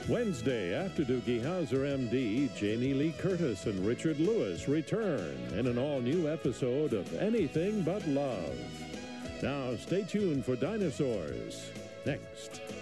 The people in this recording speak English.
Wednesday, after Doogie Howser, MD, Jamie Lee Curtis and Richard Lewis return in an all-new episode of Anything But Love. Now, stay tuned for Dinosaurs next.